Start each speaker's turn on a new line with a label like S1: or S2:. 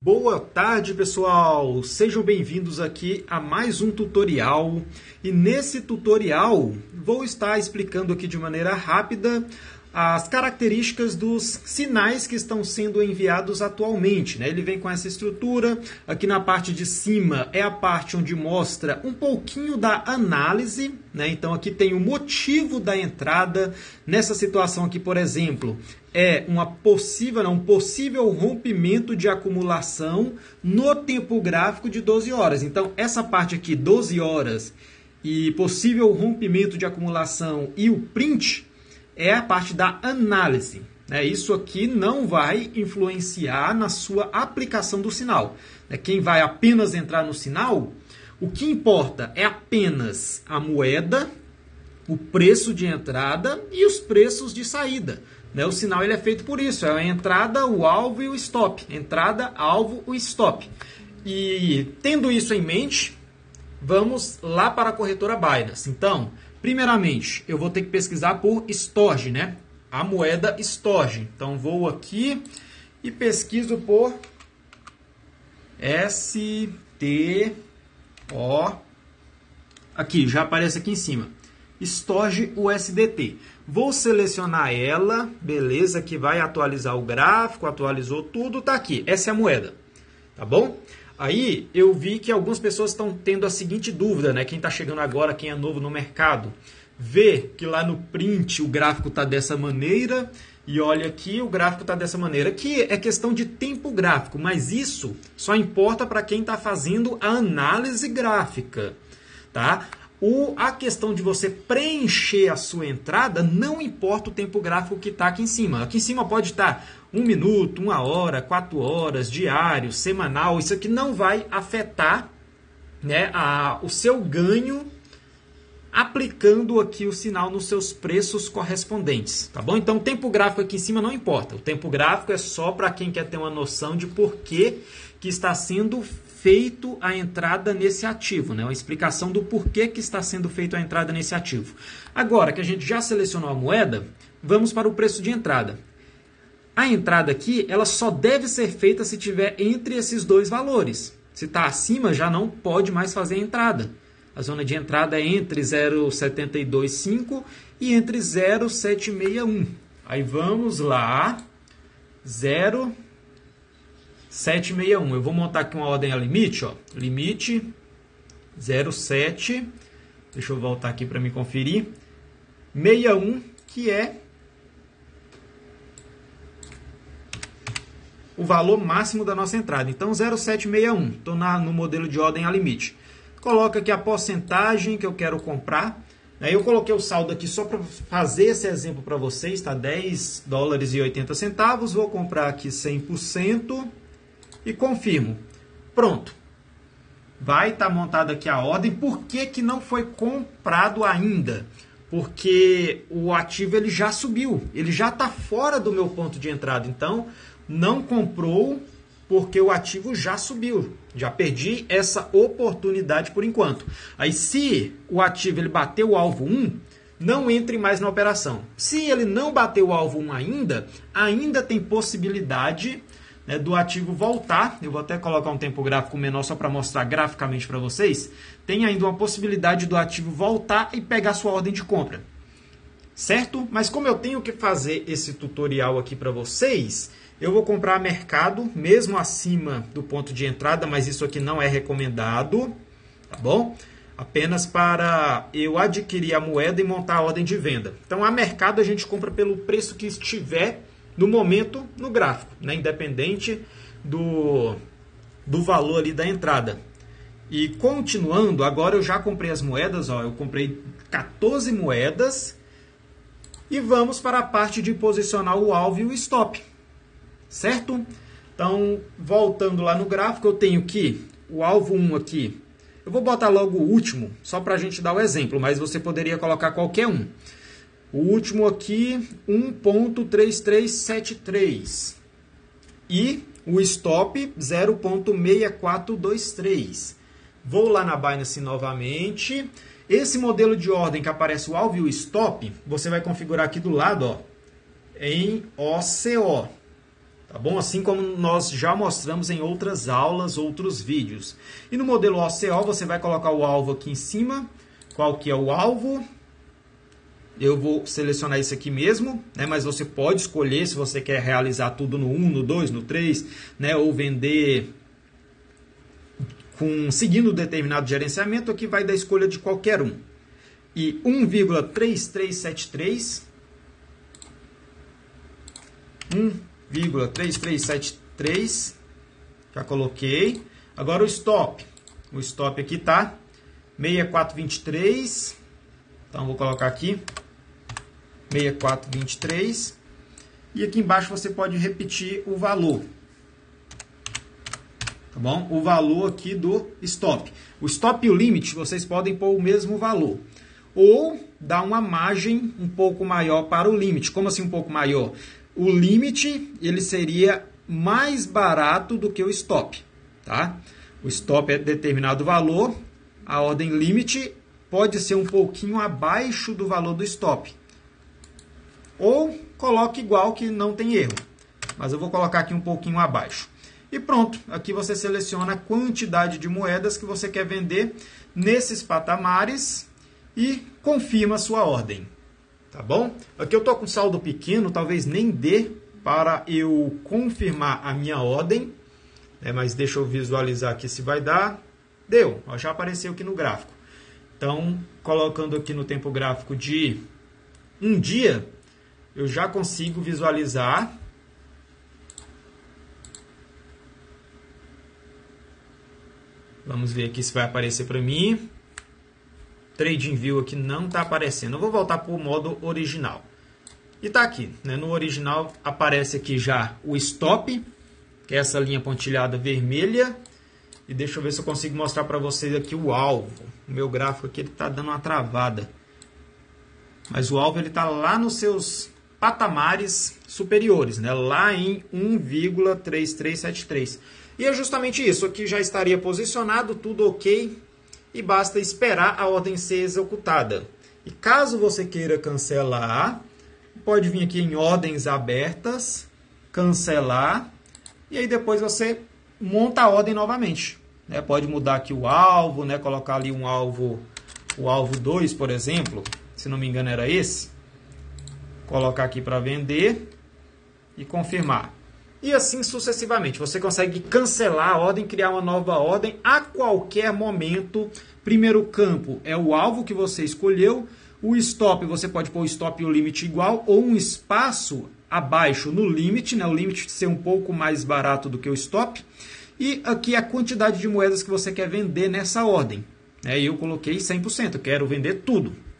S1: Boa tarde, pessoal! Sejam bem-vindos aqui a mais um tutorial. E nesse tutorial vou estar explicando aqui de maneira rápida as características dos sinais que estão sendo enviados atualmente, né? Ele vem com essa estrutura. Aqui na parte de cima é a parte onde mostra um pouquinho da análise, né? Então aqui tem o motivo da entrada. Nessa situação aqui, por exemplo, é um possível rompimento de acumulação no tempo gráfico de 12 horas. Então, essa parte aqui, 12 horas, e possível rompimento de acumulação e o print, é a parte da análise. Isso aqui não vai influenciar na sua aplicação do sinal. Quem vai apenas entrar no sinal, o que importa é apenas a moeda, o preço de entrada e os preços de saída. O sinal ele é feito por isso, é a entrada, o alvo e o stop. Entrada, alvo, o stop. E tendo isso em mente, vamos lá para a corretora Binance. Então, primeiramente, eu vou ter que pesquisar por Storj, né? A moeda Storj. Então, vou aqui e pesquiso por STO. Aqui, já aparece aqui em cima. Storj USDT. Vou selecionar ela, beleza, que vai atualizar o gráfico, atualizou tudo, tá aqui. Essa é a moeda, tá bom? Aí eu vi que algumas pessoas estão tendo a seguinte dúvida, né? Quem está chegando agora, quem é novo no mercado, vê que lá no print o gráfico está dessa maneira e olha aqui, o gráfico está dessa maneira. Aqui é questão de tempo gráfico, mas isso só importa para quem está fazendo a análise gráfica, tá? A questão de você preencher a sua entrada, não importa o tempo gráfico que está aqui em cima. Aqui em cima pode estar 1 minuto, 1 hora, 4 horas, diário, semanal. Isso aqui não vai afetar, né, o seu ganho aplicando aqui o sinal nos seus preços correspondentes. Tá bom? Então o tempo gráfico aqui em cima não importa. O tempo gráfico é só para quem quer ter uma noção de por que está sendo feito a entrada nesse ativo, né? Uma explicação do porquê que está sendo feita a entrada nesse ativo. Agora que a gente já selecionou a moeda, vamos para o preço de entrada. A entrada aqui, ela só deve ser feita se tiver entre esses dois valores. Se está acima, já não pode mais fazer a entrada. A zona de entrada é entre 0,725 e entre 0,761. Aí vamos lá, 0,761. Eu vou montar aqui uma ordem a limite, ó. Limite 0,7. Deixa eu voltar aqui para me conferir. 61, que é o valor máximo da nossa entrada. Então 0,761. Estou no modelo de ordem a limite. Coloco aqui a porcentagem que eu quero comprar. Aí eu coloquei o saldo aqui só para fazer esse exemplo para vocês, tá? $10,80. Vou comprar aqui 100%. E confirmo. Pronto. Vai estar montada aqui a ordem. Por que não foi comprado ainda? Porque o ativo ele já subiu. Ele já está fora do meu ponto de entrada. Então, não comprou porque o ativo já subiu. Já perdi essa oportunidade por enquanto. Aí, se o ativo ele bateu o alvo 1, não entre mais na operação. Se ele não bateu o alvo 1 ainda tem possibilidade, né, do ativo voltar. Eu vou até colocar um tempo gráfico menor só para mostrar graficamente para vocês. Tem ainda uma possibilidade do ativo voltar e pegar sua ordem de compra. Certo? Mas como eu tenho que fazer esse tutorial aqui para vocês, eu vou comprar a mercado, mesmo acima do ponto de entrada, mas isso aqui não é recomendado, tá bom? Apenas para eu adquirir a moeda e montar a ordem de venda. Então, a mercado a gente compra pelo preço que estiver no momento no gráfico, né? Independente do valor ali da entrada. E continuando, agora eu já comprei as moedas, ó, eu comprei 14 moedas e vamos para a parte de posicionar o alvo e o stop, certo? Então, voltando lá no gráfico, eu tenho que o alvo 1 aqui, eu vou botar logo o último, só para a gente dar o exemplo, mas você poderia colocar qualquer um. O último aqui, 1.3373. E o stop, 0.6423. Vou lá na Binance novamente. Esse modelo de ordem que aparece o alvo e o stop, você vai configurar aqui do lado, ó, em OCO. Tá bom? Assim como nós já mostramos em outras aulas, outros vídeos. E no modelo OCO, você vai colocar o alvo aqui em cima. Qual que é o alvo? Eu vou selecionar esse aqui mesmo, né? Mas você pode escolher se você quer realizar tudo no 1, no 2, no 3, né? Ou vender seguindo determinado gerenciamento. Aqui vai da escolha de qualquer um. E 1,3373. 1,3373. Já coloquei. Agora o stop. O stop aqui tá 6423. Então vou colocar aqui 6423. E aqui embaixo você pode repetir o valor. Tá bom? O valor aqui do stop. O stop e o limite vocês podem pôr o mesmo valor. Ou dar uma margem um pouco maior para o limite. Como assim um pouco maior? O limite ele seria mais barato do que o stop. Tá? O stop é determinado valor. A ordem limite pode ser um pouquinho abaixo do valor do stop. Ou coloque igual que não tem erro. Mas eu vou colocar aqui um pouquinho abaixo. E pronto, aqui você seleciona a quantidade de moedas que você quer vender nesses patamares e confirma a sua ordem. Tá bom? Aqui eu estou com saldo pequeno, talvez nem dê para eu confirmar a minha ordem. Mas deixa eu visualizar aqui se vai dar. Deu, já apareceu aqui no gráfico. Então, colocando aqui no tempo gráfico de um dia, eu já consigo visualizar. Vamos ver aqui se vai aparecer para mim. TradingView aqui não está aparecendo. Eu vou voltar para o modo original. E está aqui. Né? No original aparece aqui já o stop, que é essa linha pontilhada vermelha. E deixa eu ver se eu consigo mostrar para vocês aqui o alvo. O meu gráfico aqui está dando uma travada. Mas o alvo está lá nos seus patamares superiores, né? Lá em 1,3373. E é justamente isso. Aqui já estaria posicionado, tudo ok. E basta esperar a ordem ser executada. E caso você queira cancelar, pode vir aqui em ordens abertas, cancelar. E aí depois você monta a ordem novamente. Né? Pode mudar aqui o alvo, né? Colocar ali um alvo, o alvo 2, por exemplo. Se não me engano era esse. Colocar aqui para vender e confirmar. E assim sucessivamente. Você consegue cancelar a ordem, criar uma nova ordem a qualquer momento. Primeiro campo é o alvo que você escolheu. O stop, você pode pôr o stop e o limite igual, ou um espaço abaixo no limite, né? O limite ser um pouco mais barato do que o stop. E aqui a quantidade de moedas que você quer vender nessa ordem. Eu coloquei 100%, eu quero vender tudo.